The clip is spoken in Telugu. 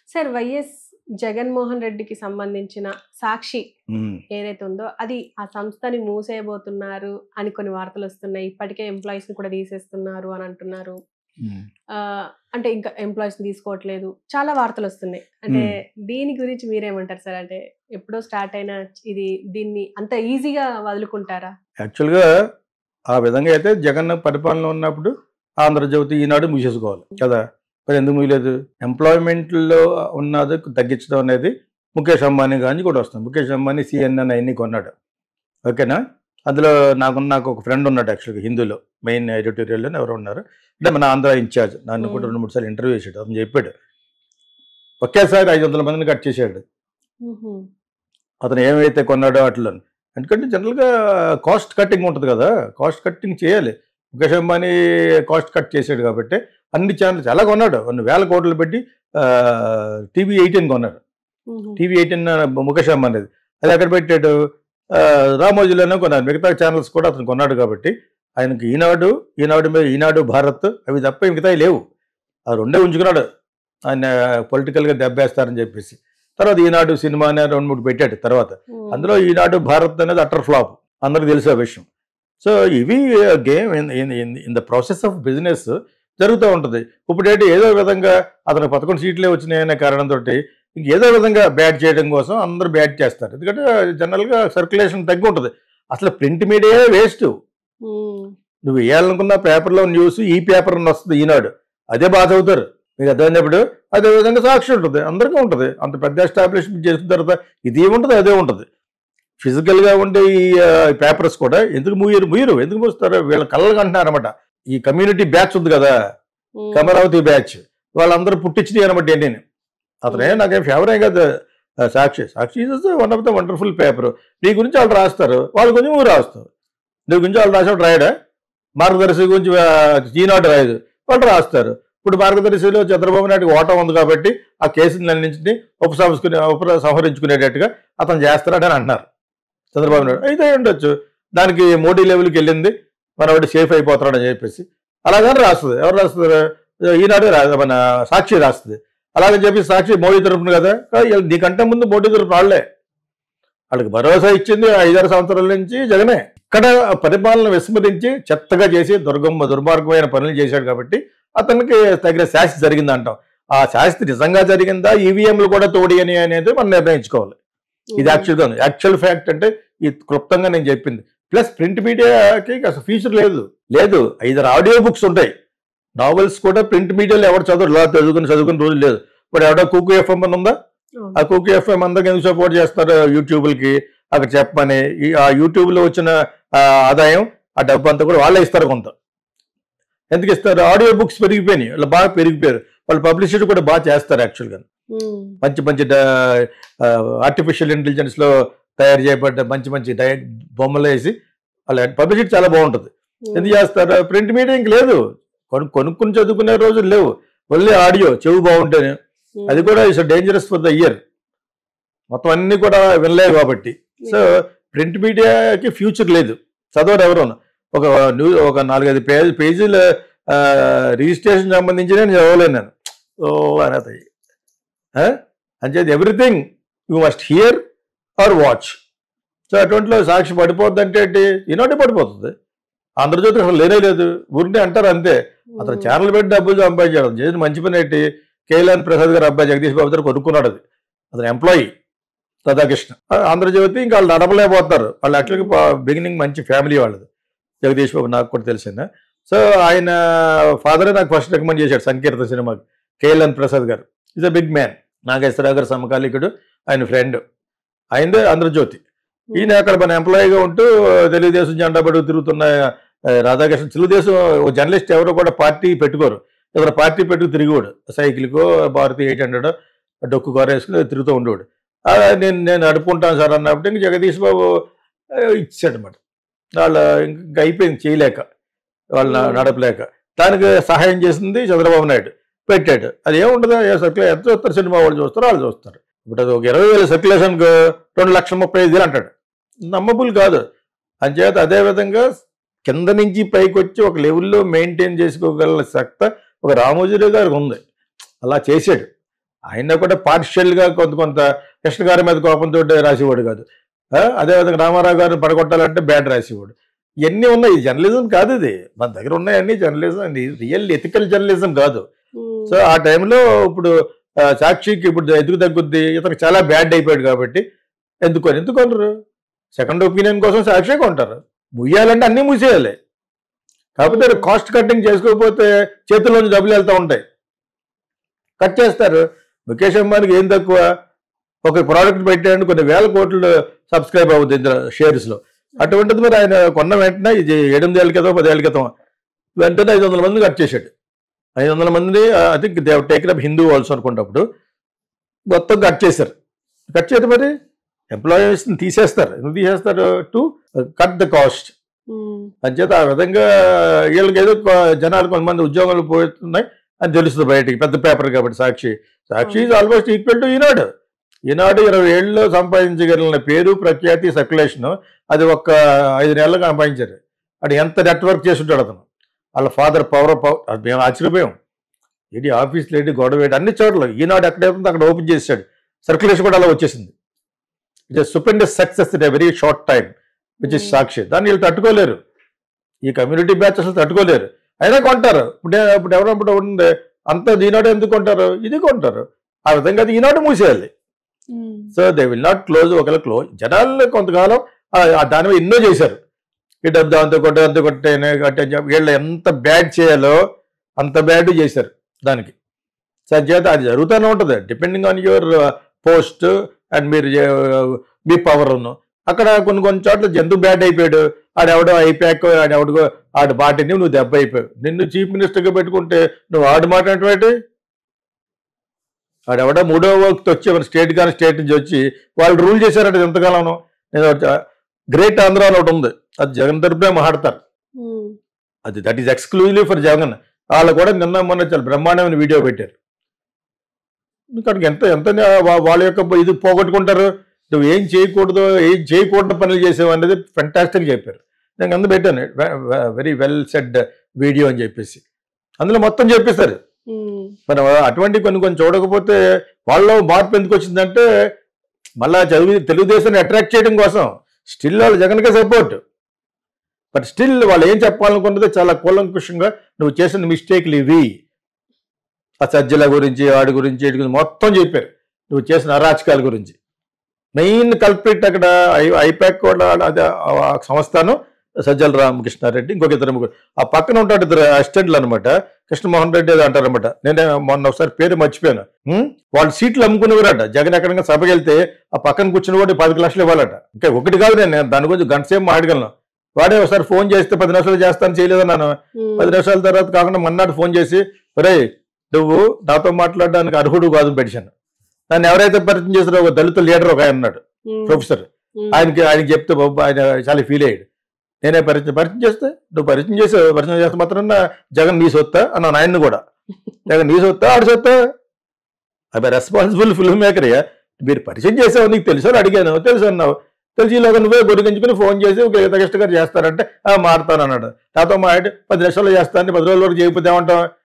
సార్ వైఎస్ జగన్మోహన్ రెడ్డికి సంబంధించిన సాక్షి ఏదైతే ఉందో అది ఆ సంస్థని మూసేయబోతున్నారు అని కొన్ని వార్తలు వస్తున్నాయి. ఇప్పటికే ఎంప్లాయీస్ ని కూడా తీసేస్తున్నారు అని అంటున్నారు. అంటే ఇంకా ఎంప్లాయీస్ ని తీసుకోవట్లేదు, చాలా వార్తలు వస్తున్నాయి. అంటే దీని గురించి మీరేమంటారు సార్? అంటే ఎప్పుడో స్టార్ట్ అయిన ఇది దీన్ని అంత ఈజీగా వదులుకుంటారా? యాక్చువల్గా ఆ విధంగా అయితే జగన్ పరిపాలన ఉన్నప్పుడు ఆంధ్రజ్యోతి, ఈనాడు మూసేసుకోవాలి కదా. మరి ఎందుకు మూయలేదు? ఎంప్లాయ్మెంట్లో ఉన్నది తగ్గించడం అనేది ముఖేష్ అంబానీ కానీ కూడా వస్తుంది. ముఖేష్ అంబానీ CNN అవన్నీ కొన్నాడు, ఓకేనా. అందులో నాకు ఒక ఫ్రెండ్ ఉన్నాడు యాక్చువల్గా, హిందూలో మెయిన్ ఎడిటోరియల్లో ఎవరు ఉన్నారు అంటే మన ఆంధ్ర ఇన్ఛార్జ్. నన్ను కూడా 2-3 సార్లు ఇంటర్వ్యూ చేశాడు. అతను చెప్పాడు ఒకేసారి 500 మందిని కట్ చేశాడు అతను ఏమైతే కొన్నాడో అట్లా. ఎందుకంటే జనరల్గా కాస్ట్ కట్టింగ్ ఉంటుంది కదా, కాస్ట్ కట్టింగ్ చేయాలి. ముఖేష్ అంబానీ కాస్ట్ కట్ చేశాడు కాబట్టి అన్ని ఛానల్స్ ఎలా కొన్నాడు, 1,000 కోట్లు పెట్టి TV18 కొన్నాడు. TV18 ముఖేష్ అంబానీది. అది ఎక్కడ పెట్టాడు? రామోజీలోనే కొన్నాడు. మిగతా ఛానల్స్ కూడా అతను కొన్నాడు కాబట్టి ఆయనకి ఈనాడు భారత్ అవి తప్ప మిగతాయి లేవు. ఆ రెండే ఉంచుకున్నాడు ఆయన పొలిటికల్గా దెబ్బేస్తారని చెప్పేసి. తర్వాత ఈనాడు సినిమా అనే 2-3 పెట్టాడు. తర్వాత అందులో ఈనాడు భారత్ అనేది అటర్ ఫ్లాప్, అందరికి తెలిసే విషయం. సో ఇవి game in the process of business జరుగుతూ ఉంటుంది. ఇప్పుడేంటి ఏదో విధంగా అతను 11 సీట్లే వచ్చినాయనే కారణంతో ఏదో విధంగా బ్యాట్ చేయడం కోసం అందరూ బ్యాట్ చేస్తారు. ఎందుకంటే జనరల్గా సర్క్యులేషన్ తగ్గి ఉంటుంది. అసలు ప్రింట్ మీడియా వేస్ట్. నువ్వు వేయాలనుకున్న పేపర్లో న్యూస్ ఈ పేపర్ వస్తుంది ఈనాడు, అదే బాగా చదువుతారు. మీకు అర్థమైనప్పుడు అదేవిధంగా సాక్షి ఉంటుంది, అందరికీ ఉంటుంది. అంత పెద్ద ఎస్టాబ్లిష్మెంట్ చేసిన తర్వాత ఇది ఏముంటుంది అదే ఉంటుంది. ఫిజికల్గా ఉండే ఈ పేపర్స్ కూడా ఎందుకు ముయ్యరు ఎందుకు మూస్తారు? వీళ్ళ కళ్ళకు అంటున్నారన్నమాట. ఈ కమ్యూనిటీ బ్యాచ్ ఉంది కదా, కమరావతి బ్యాచ్, వాళ్ళందరూ పుట్టించినాయి అనమాట. నేను అతనే నాకేం ఫేవరే కదా Sakshi. Is one of the wonderful paper. నీ గురించి వాళ్ళు రాస్తారు, వాళ్ళ గురించి నువ్వు రాస్తావు. నీ గురించి వాళ్ళు రాసేవాడు రాయడా? మార్గదర్శి గురించి ఈనాడు రాయదు, వాళ్ళు రాస్తారు. ఇప్పుడు మార్గదర్శిలో చంద్రబాబు నాయుడు ఓటం ఉంది కాబట్టి ఆ కేసుని అన్నింటినీ ఉపసంహరించుకునేటట్టుగా అతను చేస్తాడని అంటున్నారు చంద్రబాబు నాయుడు. అయితే ఉండొచ్చు, దానికి మోడీ లెవెల్కి వెళ్ళింది, మనవాడు సేఫ్ అయిపోతాడని చెప్పేసి అలాగని రాస్తుంది. ఎవరు రాస్తారు? ఈనాడు మన సాక్షి రాస్తుంది. అలాగని చెప్పి సాక్షి మోడీ తరపున కదా, నీకంటే ముందు మోడీ తరపున వాళ్ళే. వాళ్ళకి భరోసా ఇచ్చింది 5-6 సంవత్సరాల నుంచి జగనే. ఇక్కడ పరిపాలన విస్మరించి చెత్తగా చేసి దుర్మార్గమైన పనులు చేశాడు కాబట్టి అతనికి తగిన శాస్తి జరిగింది అంటాం. ఆ శాస్తి నిజంగా జరిగిందా, ఈవీఎంలు కూడా తోడి అనేది మనం నిర్ణయించుకోవాలి. ఇది యాక్చువల్ ఫ్యాక్ట్ అంటే ఈ క్లుప్తంగా నేను చెప్పింది. ప్లస్ ప్రింట్ మీడియాకి అసలు ఫ్యూచర్ లేదు. 5 ఆడియో బుక్స్ ఉంటాయి, నావెల్స్ కూడా ప్రింట్ మీడియాలో ఎవరు చదువుకుని రోజు లేదు. ఇప్పుడు ఎవడో కుకు ఎఫ్ఎం అని ఉందా? ఆ కుకు ఎఫ్ఎం అందరికి ఎందుకు సపోర్ట్ చేస్తారు? యూట్యూబ్లకి అక్కడ చెప్పమని. ఆ యూట్యూబ్లో వచ్చిన ఆదాయం, ఆ డబ్బు అంతా కూడా వాళ్ళే ఇస్తారు. కొంత ఎందుకు ఇస్తారు? ఆడియో బుక్స్ పెరిగిపోయినాయి, వాళ్ళు బాగా పెరిగిపోయారు. వాళ్ళు పబ్లిసిటీ కూడా బాగా చేస్తారు. యాక్చువల్గా మంచి ఆర్టిఫిషియల్ ఇంటెలిజెన్స్లో తయారు చేయబడ్డ మంచి బొమ్మలు వేసి వాళ్ళ పబ్లిసిటీ చాలా బాగుంటుంది. ఎందుకు చేస్తారు? ప్రింట్ మీడియా ఇంక లేదు, కొనుక్కుని చదువుకునే రోజులు లేవు. ఓన్లీ ఆడియో, చెవు బాగుంటేనే. అది కూడా it's dangerous for the ear. మొత్తం అన్నీ కూడా వినలేవు కాబట్టి. సో ప్రింట్ మీడియాకి ఫ్యూచర్ లేదు. చదవరు ఎవరు. ఒక 4-5 పేజీల రిజిస్ట్రేషన్ సంబంధించి నేను చదవలేను నేను. అనేది అంచేది everything you must hear or watch. So అటువంటిలో సాక్షి పడిపోద్ది అంటే ఈనాటి పడిపోతుంది. ఆంధ్రజ్యోతి అసలు లేదు, ఊరిని అంటారు అంతే. అతను ఛానల్ పెట్టి డబ్బులు సంపాదించాడు. చేసిన మంచి పని ఏంటి? కేఎల్ఎన్ ప్రసాద్ గారు అబ్బాయి జగదీష్ బాబు గారు కొనుక్కున్నాడు. అది అతను ఎంప్లాయీ రాధాకృష్ణ. ఆంధ్రజ్యోతి ఇంకా వాళ్ళు నడపలేకపోతారు. వాళ్ళు యాక్చువల్గా బిగినింగ్ మంచి ఫ్యామిలీ వాళ్ళది. జగదీష్ బాబు నాకు కూడా తెలిసిందా. సో ఆయన ఫాదరే నాకు ఫస్ట్ రికమెండ్ చేశాడు సంకీర్తన సినిమాకి, కేఎల్ఎన్ ప్రసాద్ గారు. Is a big man. Nageswararao గారు సమకాలీకుడు, ఆయన ఫ్రెండ్. ఆయనదే ఆంధ్రజ్యోతి. ఈయన అక్కడ మన ఎంప్లాయీగా ఉంటూ తెలుగుదేశం జెండా పడుకు తిరుగుతున్న రాధాకృష్ణ. తెలుగుదేశం జర్నలిస్ట్ ఎవరో కూడా పార్టీ పెట్టుకోరు, ఎవరు పార్టీ పెట్టుకు తిరిగేవాడు. సైకిల్కో భారతి 800 డొక్కు కారు వేసుకుని తిరుగుతూ ఉండేవాడు. నేను నడుపుకుంటాను సార్ అన్నప్పుడు ఇంక జగదీష్ బాబు ఇచ్చాడనమాట. వాళ్ళు ఇంకా అయిపోయింది, చేయలేక, వాళ్ళు నడపలేక. దానికి సహాయం చేసింది చంద్రబాబు నాయుడు, పెట్టాడు. అది ఏముంటుందో ఎంత చూస్తారు? సినిమా వాళ్ళు చూస్తారు, వాళ్ళు చూస్తారు. ఇప్పుడు అది ఒక 20,000 సర్క్యులేషన్కు 2,35,000 అంటాడు. నమ్మబుల్ కాదు. అంచేత అదేవిధంగా కింద నుంచి పైకి వచ్చి ఒక లెవెల్లో మెయింటైన్ చేసుకోగల సత్తా ఒక రామోజీరావు గారికి ఉంది. అలా చేశాడు. ఆయన కూడా పార్షియల్గా కొంత కృష్ణ గారి మీద కోపంతో రాసేవాడు కాదు. అదేవిధంగా రామారావు గారిని పడగొట్టాలంటే బ్యాడ్ రాసేవాడు. ఇవన్నీ ఉన్నాయి. జర్నలిజం కాదు ఇది. మన దగ్గర ఉన్నాయన్నీ జర్నలిజం అండి, రియల్ ఎథికల్ జర్నలిజం కాదు. సో ఆ టైంలో ఇప్పుడు సాక్షికి ఇప్పుడు ఎదుగు తగ్గుద్ది, ఇతనికి చాలా బ్యాడ్ అయిపోయాడు కాబట్టి ఎందుకొనరు సెకండ్ ఒపీనియన్ కోసం సాక్షి కొంటారు. ముయ్యాలంటే అన్నీ మూసేయాలి. కాకపోతే కాస్ట్ కట్టింగ్ చేసుకోకపోతే చేతుల్లోంచి డబ్బులు వెళ్తూ ఉంటాయి, కట్ చేస్తారు. ముఖేష్ అంబానీకి ఏం తక్కువ, ఒక ప్రోడక్ట్ పెట్టాడు కొన్ని వేల కోట్లు సబ్స్క్రైబ్ అవుతుంది ఇందులో షేర్స్లో. అటువంటిది మరి ఆయన కొన్న వెంటనే ఇది 8 ఏళ్ళ క్రితం 10 ఏళ్ళ క్రితం వెంటనే 500 మంది కట్ చేశాడు. 500 మంది I think they taken up Hindu also అనుకున్నప్పుడు మొత్తం కట్ చేశారు. కట్ చేయడం మరి ఎంప్లాయీస్ని తీసేస్తారు. ఎందుకు తీసేస్తారు? To cut the cost. అంచేత ఆ విధంగా వీళ్ళకి ఏదో జనాలు కొంతమంది ఉద్యోగాలు పోతున్నాయి అని తెలుస్తుంది బయటికి, పెద్ద పేపర్ కాబట్టి. Sakshi is almost equal to Eenadu. 20 ఏళ్ళలో సంపాదించగలిగిన పేరు, ప్రఖ్యాతి, సర్క్యులేషన్ అది ఒక్క 5 నెలలు సంపాదించారు. అటు ఎంత నెట్వర్క్ చేసి ఉంటాడు అతను. వాళ్ళ ఫాదర్ పవర్ అది మేము ఆశ్చర్యపోయాం. ఏంటి ఆఫీస్లో ఏంటి గొడవ ఏంటి అన్ని చోట్ల ఈనాడు ఎక్కడైతే అక్కడ ఓపెన్ చేశాడు. సర్క్యులేషన్ కూడా అలా వచ్చేసింది. It is stupendous success in a very short time which is Sakshi. దాన్ని వీళ్ళు తట్టుకోలేరు, ఈ కమ్యూనిటీ బ్యాచ్ అసలు తట్టుకోలేరు. అయినా కొంటారు. ఇప్పుడు ఎవరప్పుడు ఉండే అంత ఈనాడు ఎందుకు కొంటారు? ఇది కొంటారు. ఆ విధంగా అది ఈనాడు మూసేయాలి. So they will not close. ఒకవేళ క్లోజ్ జనాలు కొంతకాలం దాని మీద ఎన్నో చేశారు. ఈ డబ్బు అంత కొట్టే వీళ్ళు ఎంత బ్యాడ్ చేయాలో అంత బ్యాడ్ చేశారు దానికి. సజ్జేత అది జరుగుతూనే ఉంటుంది depending on your post and మీరు మీ పవర్. అక్కడ కొన్ని చోట్ల ఎందుకు బ్యాడ్ అయిపోయాడు, ఆడెవడో అయిపోయాక ఆడు బాటిని నువ్వు దెబ్బ అయిపోయావు. నిన్ను చీఫ్ మినిస్టర్గా పెట్టుకుంటే నువ్వు ఆడు మాట అంటే ఆడెవడో 3వ వ్యక్తి వచ్చి స్టేట్ కానీ స్టేట్ నుంచి వచ్చి వాళ్ళు రూల్ చేశారంటే ఎంతకాలం. నేను గ్రేట్ ఆంధ్ర అని ఒకటి ఉంది, అది జగన్ తరపునే మాట్లాడతారు. అది that is exclusively for Jagan. వాళ్ళు కూడా నిన్న మొన్న చాలా బ్రహ్మాండమైన వీడియో పెట్టారు. ఇక్కడికి ఎంత వాళ్ళ యొక్క ఇది పోగొట్టుకుంటారు. నువ్వు ఏం చేయకూడదు పనులు చేసావు అనేది ఫెంటాస్టిక్ చెప్పారు. నేను అందులో పెట్టాను వెరీ వెల్ సెడ్ వీడియో అని చెప్పేసి. అందులో మొత్తం చెప్పేస్తారు. మరి అటువంటి కొన్ని చూడకపోతే వాళ్ళలో మార్పు ఎందుకు వచ్చిందంటే మళ్ళా తెలుగుదేశాన్ని అట్రాక్ట్ చేయడం కోసం. స్టిల్ వాళ్ళు జగన్కే సపోర్ట్, బట్ స్టిల్ వాళ్ళు ఏం చెప్పాలనుకున్నది చాలా కూలంకుషంగా నువ్వు చేసిన మిస్టేక్లు ఇవి, ఆ సజ్జల గురించి వాడి గురించి వీటి గురించి మొత్తం చెప్పారు. నువ్వు చేసిన అరాచకాల గురించి. మెయిన్ కల్ప్రిట్ అక్కడ ఐపాక్ కూడా అదే సంస్థను సజ్జల రామకృష్ణారెడ్డి, ఇంకొక ఇద్దరు ముగ్గురు. ఆ పక్కన ఉంటాడు ఇద్దరు అసిస్టెంట్లు అనమాట, కృష్ణమోహన్ రెడ్డి అది అంటారనమాట. నేను మొన్న ఒకసారి పేరు మర్చిపోయాను. వాళ్ళు సీట్లు అమ్ముకునేవారట. జగన్ ఎక్కడిగా సభకి వెళ్తే ఆ పక్కన కూర్చుని కూడా 10 లక్షలు ఇవ్వాలట. ఇంకా ఒకటి కాదు, నేను దాని గురించి గంట సేపు మాట్లాడగలను. వాడే ఒకసారి ఫోన్ చేస్తే 10 నిమిషాలు చేస్తాను చేయలేదన్నాను. 10 నిమిషాల తర్వాత కాకుండా మన్నాడు ఫోన్ చేసి ఒరే నువ్వు నాతో మాట్లాడడానికి అర్హుడు కాదు పెట్టాను. దాన్ని ఎవరైతే పరిచయం చేస్తారో ఒక దళిత లీడర్ ఒక ఆయన ఉన్నాడు, ప్రొఫెసర్. ఆయనకి చెప్తే బాబు ఆయన చాలా ఫీల్ అయ్యాడు. నేనే పరిచయం చేస్తే నువ్వు పరిచయం చేస్తే మాత్రం జగన్ నీ సొత్తా అన్నాను ఆయన్ని కూడా. జగన్ నీ సొత్తా ఆడు సొత్తా? అవి రెస్పాన్సిబుల్ ఫిల్మ్ మేకర్యా. మీరు పరిచయం చేసావు, నీకు తెలుసు అని అడిగాను, తెలుసు అన్నావు. తెలిసిలోగా నువ్వే గురిగించుకుని ఫోన్ చేసి ఒక గీత గారు చేస్తారంటే మారుతాను అన్నాడు. నాతో మాట్లాడి 10 నిమిషాలు చేస్తాను, 10 రోజుల వరకు చేయకపోతే ఏమంటావు?